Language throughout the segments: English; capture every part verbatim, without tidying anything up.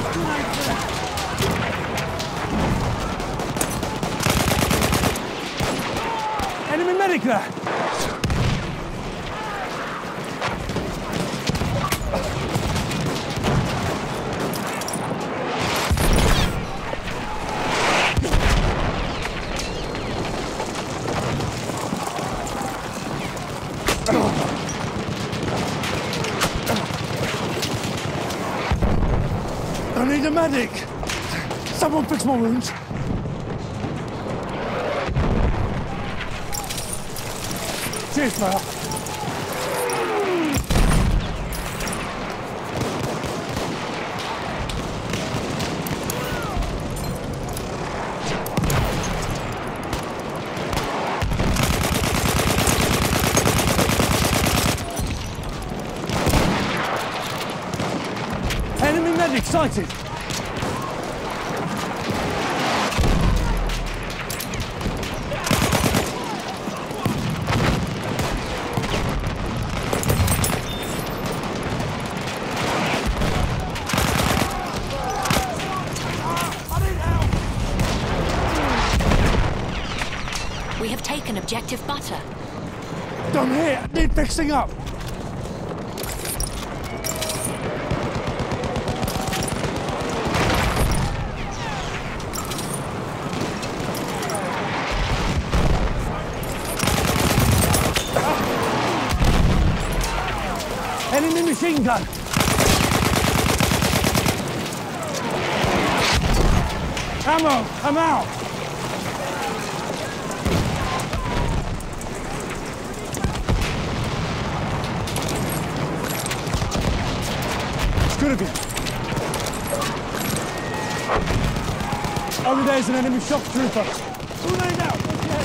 Enemy medic there! I need a medic! Someone fix my wounds! Cheers, fella. Enemy medic sighted! We have taken objective butter. Done here! Need fixing up! Enemy machine gun! Ammo! I'm out! Good of you. Over there's an enemy shock trooper. Grenade out!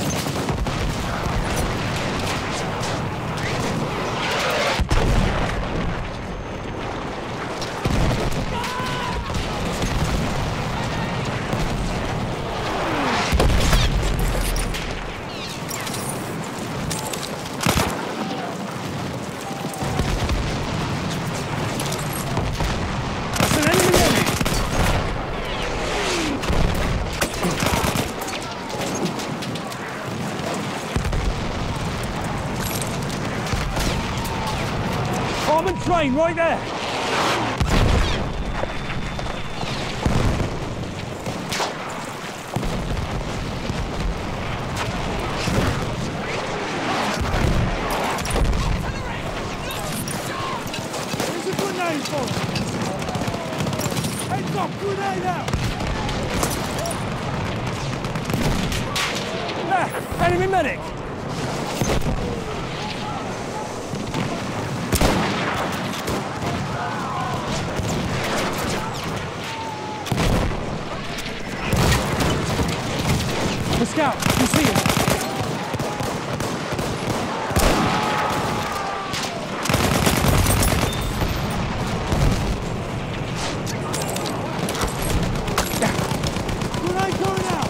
Armored train right there! There's a grenade for it! Heads up, grenade out! There! Enemy medic! The scout, you see him? Grenade going out!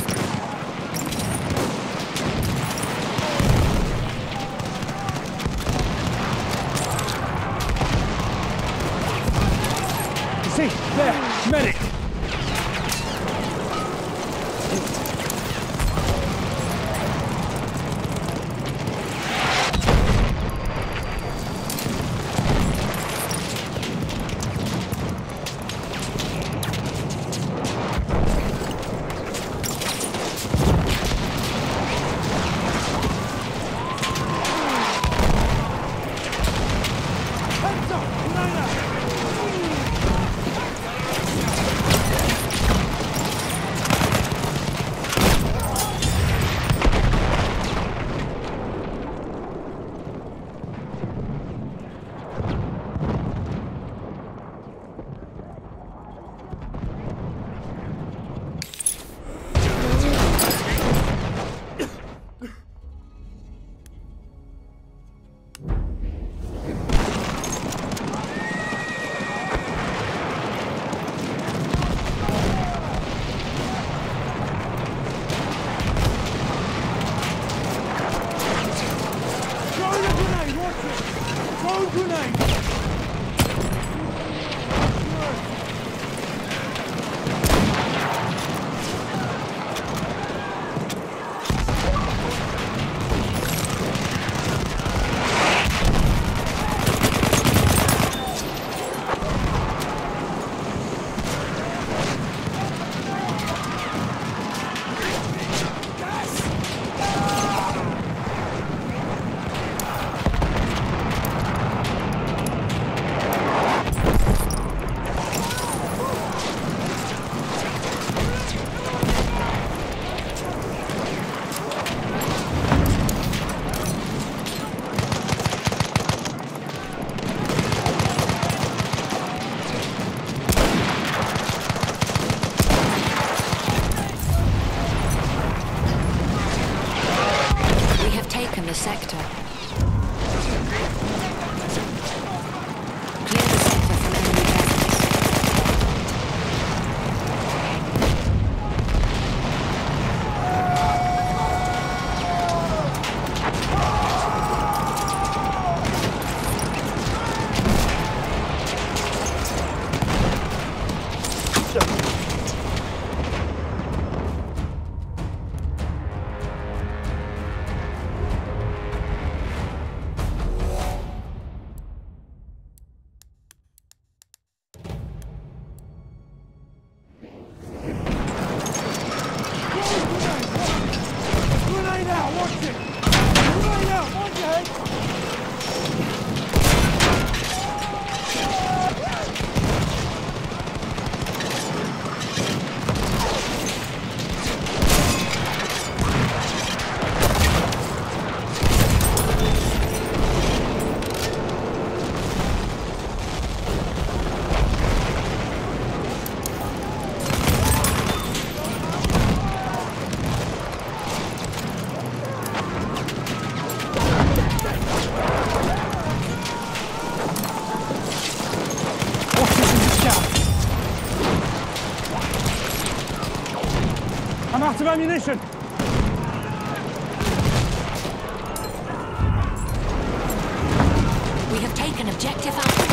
You see, there, medic! of ammunition! We have taken objective apples.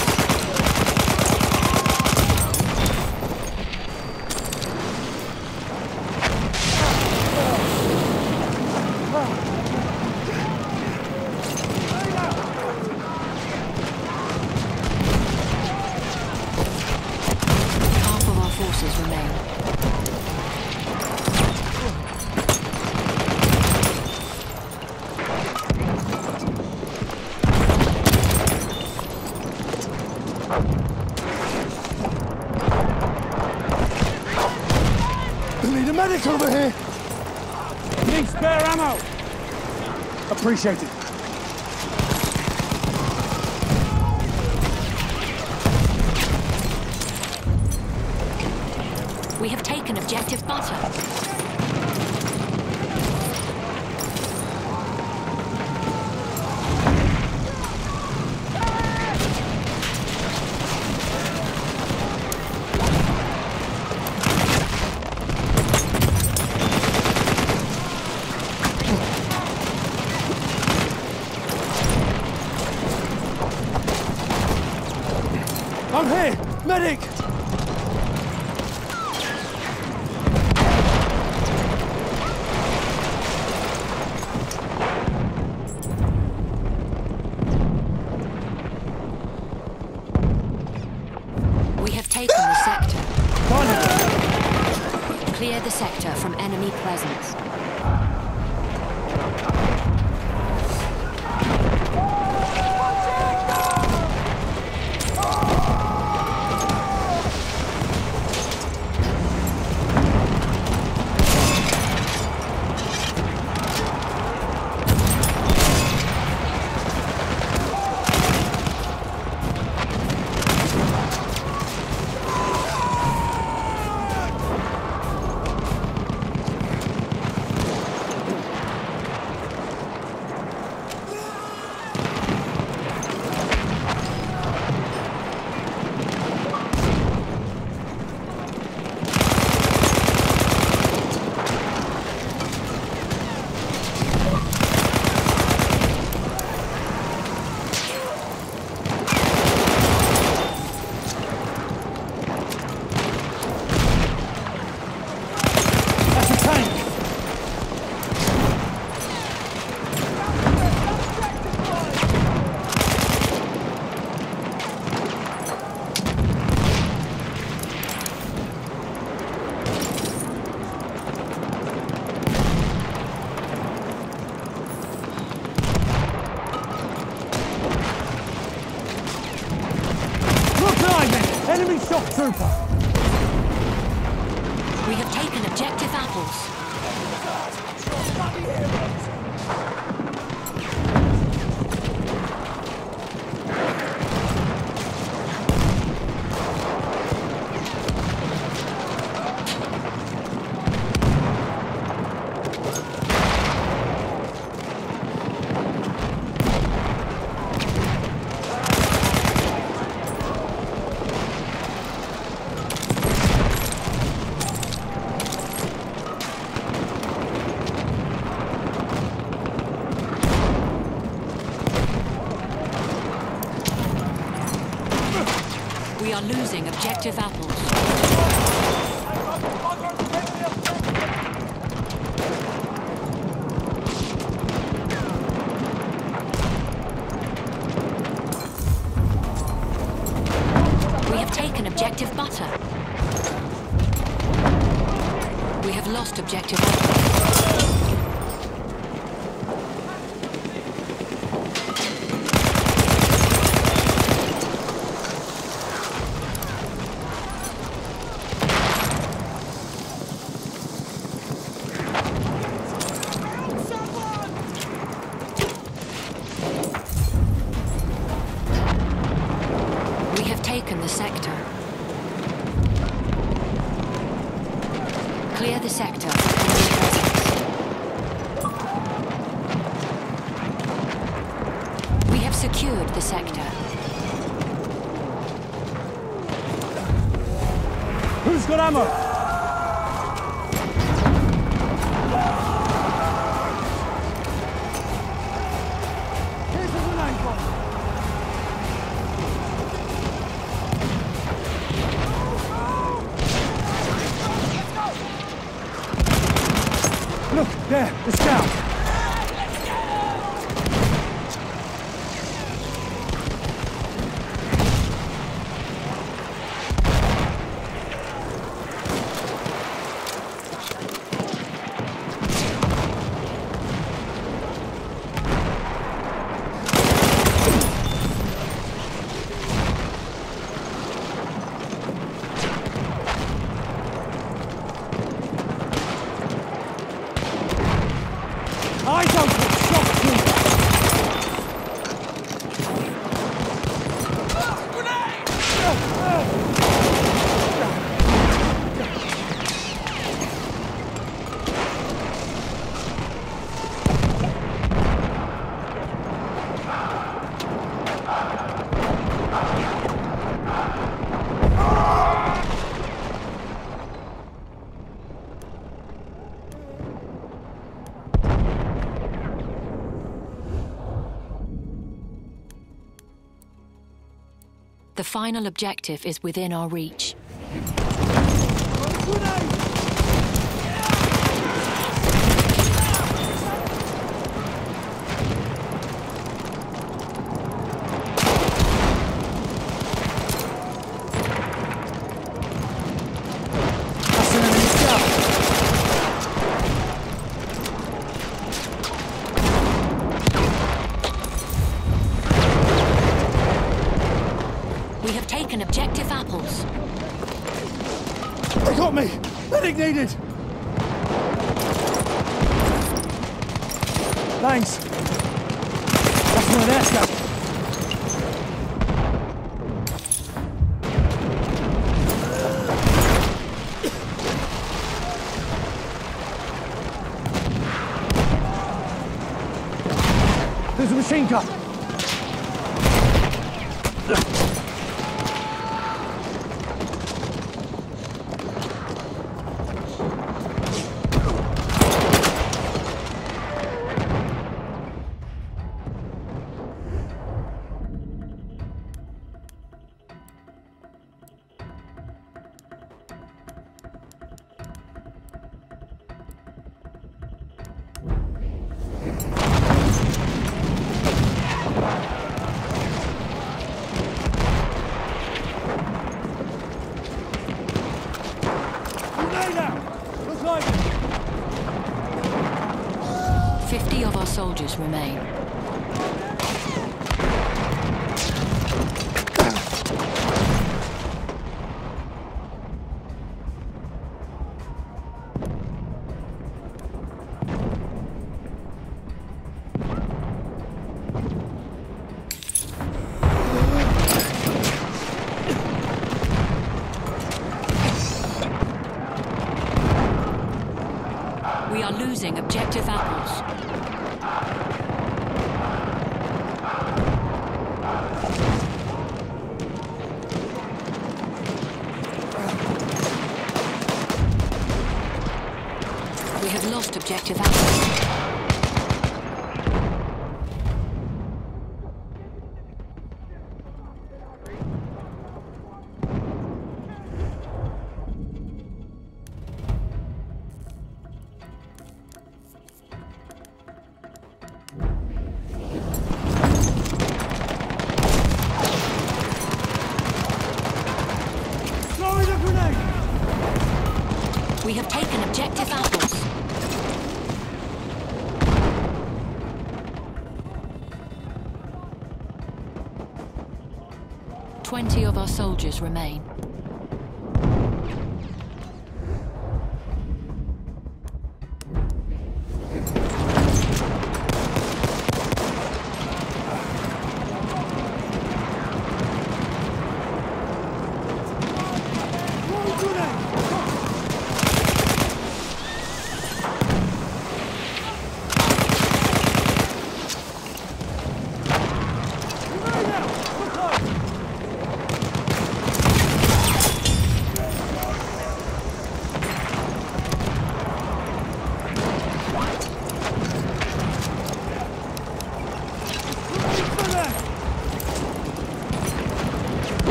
Half of our forces remain. Need a medic over here! Need spare ammo! Appreciate it. We have taken objective butter. I'm here! Medic! We have taken the sector. Finally! Clear the sector from enemy presence. Enemy shock trooper! We have taken objective apples. We are losing objective apples. We have taken objective butter. We have lost objective apples. Taken the sector. Clear the sector from enemy presence. We have secured the sector. Who's got ammo? There, the scout. Eyes open! Shot through! The final objective is within our reach. That's an enemy scout. We have taken objective apples. They got me! Medic needed! Thanks. That's one of their scouts. There's a machine gun. Fifty of our soldiers remain. We are losing objective apples. We have lost objective apples. We have taken objective apples. Twenty of our soldiers remain.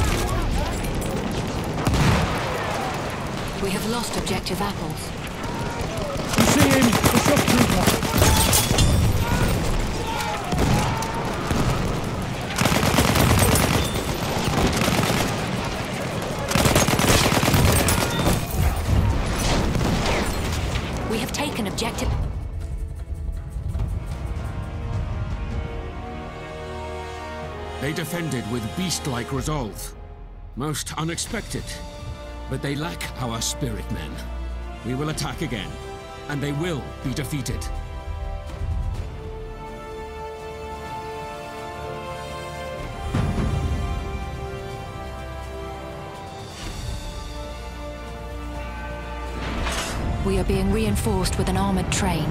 We have lost objective apples. Shock trooper. We have taken objective. They defended with beast-like resolve. Most unexpected. But they lack our spirit men. We will attack again, and they will be defeated. We are being reinforced with an armored train.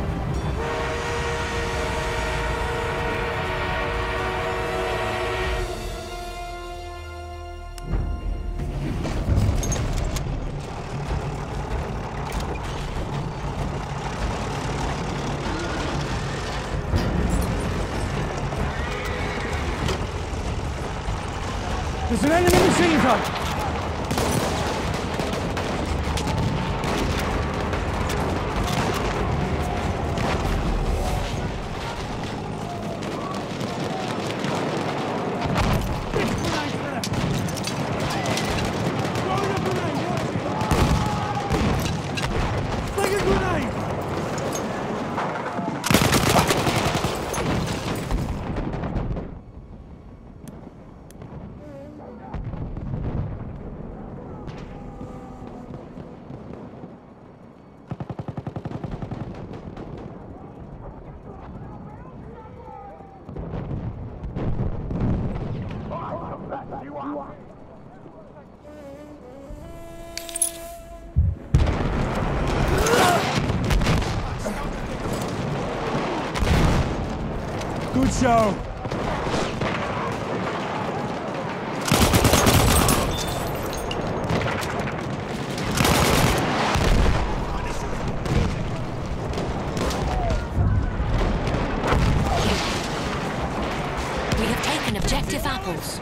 There's an enemy machine gun! Good show. We have taken objective apples.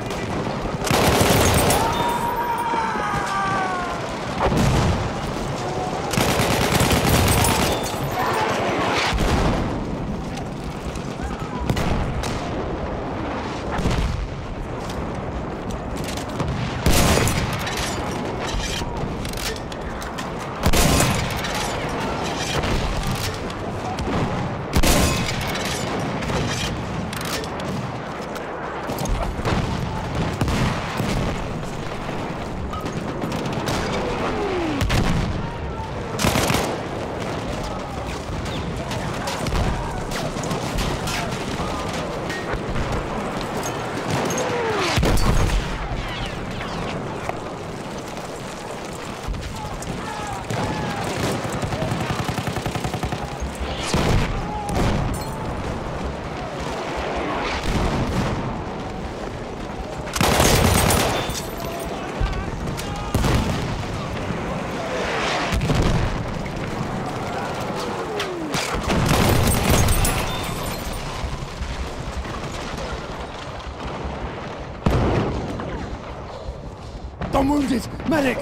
I'm wounded! Medic!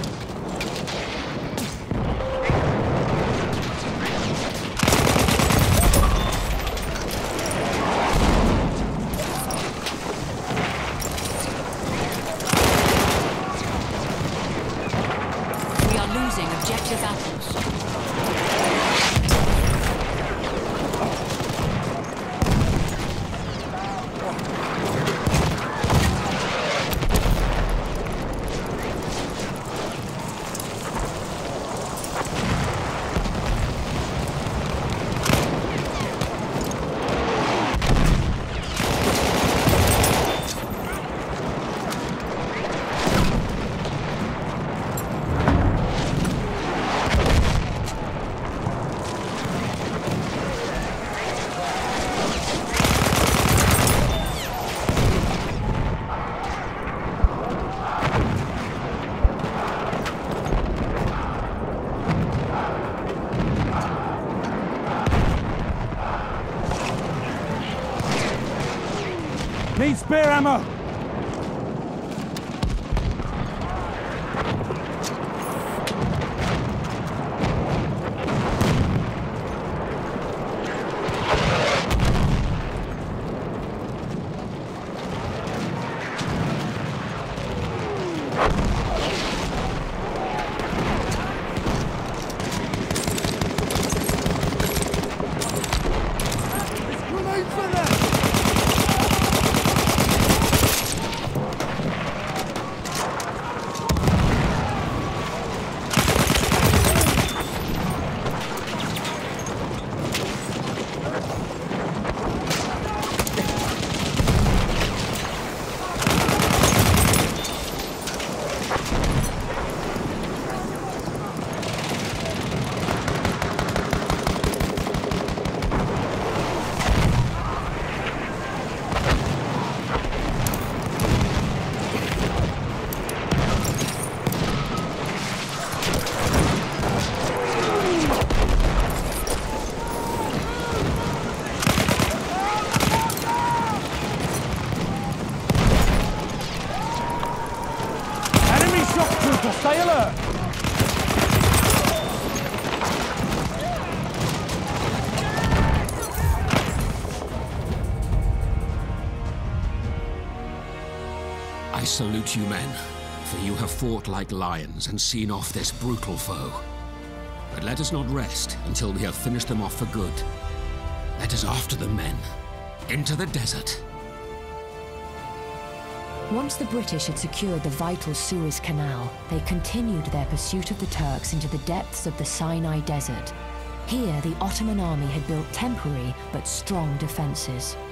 We are losing objective apples. Need spare ammo! So stay alert. I salute you men, for you have fought like lions and seen off this brutal foe. But let us not rest until we have finished them off for good. Let us after them, men, into the desert. Once the British had secured the vital Suez Canal, they continued their pursuit of the Turks into the depths of the Sinai Desert. Here, the Ottoman army had built temporary but strong defenses.